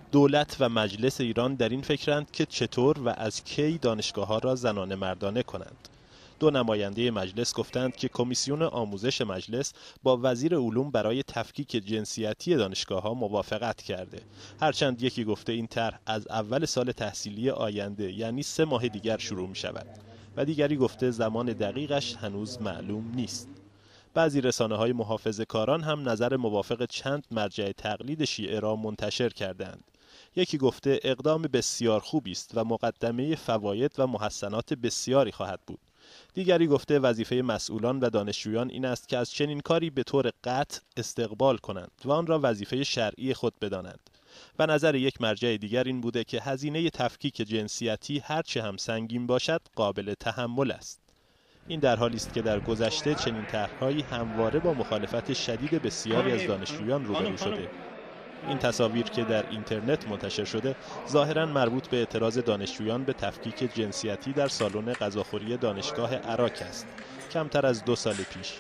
دولت و مجلس ایران در این فکرند که چطور و از کی دانشگاه‌ها را زنانه مردانه کنند. دو نماینده مجلس گفتند که کمیسیون آموزش مجلس با وزیر علوم برای تفکیک جنسیتی دانشگاه‌ها موافقت کرده. هرچند یکی گفته این طرح از اول سال تحصیلی آینده یعنی 3 ماه دیگر شروع می‌شود و دیگری گفته زمان دقیقش هنوز معلوم نیست. بعضی رسانه‌های محافظه‌کاران هم نظر موافق چند مرجع تقلید شیعه را منتشر کردند. یکی گفته اقدام بسیار خوبی است و مقدمه فواید و محسنات بسیاری خواهد بود. دیگری گفته وظیفه مسئولان و دانشجویان این است که از چنین کاری به طور قطع استقبال کنند و آن را وظیفه شرعی خود بدانند. و نظر یک مرجع دیگر این بوده که هزینه تفکیک جنسیتی هرچه هم سنگین باشد قابل تحمل است. این در حالی است که در گذشته چنین طرح‌هایی همواره با مخالفت شدید بسیاری از دانشجویان روبرو شده. این تصاویر که در اینترنت منتشر شده ظاهراً مربوط به اعتراض دانشجویان به تفکیک جنسیتی در سالن غذاخوری دانشگاه اراک است، کمتر از 2 سال پیش.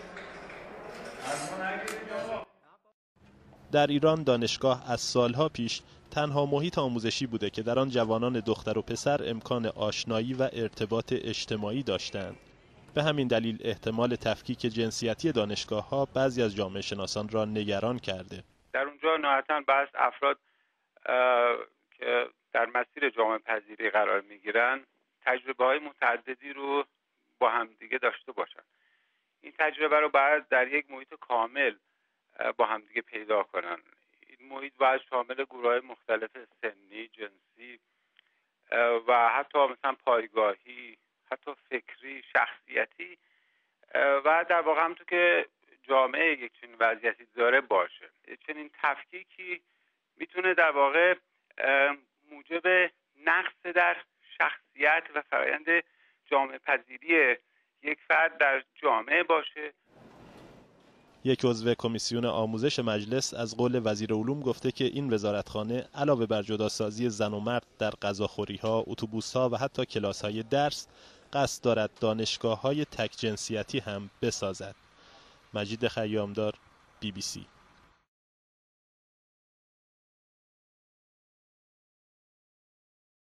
در ایران دانشگاه از سالها پیش تنها محیط آموزشی بوده که در آن جوانان دختر و پسر امکان آشنایی و ارتباط اجتماعی داشتند. به همین دلیل احتمال تفکیک جنسیتی دانشگاه‌ها بعضی از جامعه شناسان را نگران کرده. در اونجا نهایتاً بعض افراد که در مسیر جامعه پذیری قرار میگیرن تجربه‌های متعددی رو با همدیگه داشته باشن. این تجربه رو باید در یک محیط کامل با همدیگه پیدا کنن. این محیط باید شامل گروه‌های مختلف سنی، جنسی و حتی مثلا پایگاهی، حتی فکری، شخصیتی و در واقع همونطور که جامعه یک چنین وضعیتی داره باشه. چنین تفکیکی میتونه در واقع موجب نقص در شخصیت و فرآیند جامعه پذیری یک فرد در جامعه باشه. یک عضو کمیسیون آموزش مجلس از قول وزیر علوم گفته که این وزارتخانه علاوه بر جداسازی زن و مرد در غذاخوری‌ها، اتوبوس‌ها و حتی کلاس‌های درس، قصد دارد دانشگاه‌های تک جنسیتی هم بسازد. مجید خیامدار، BBC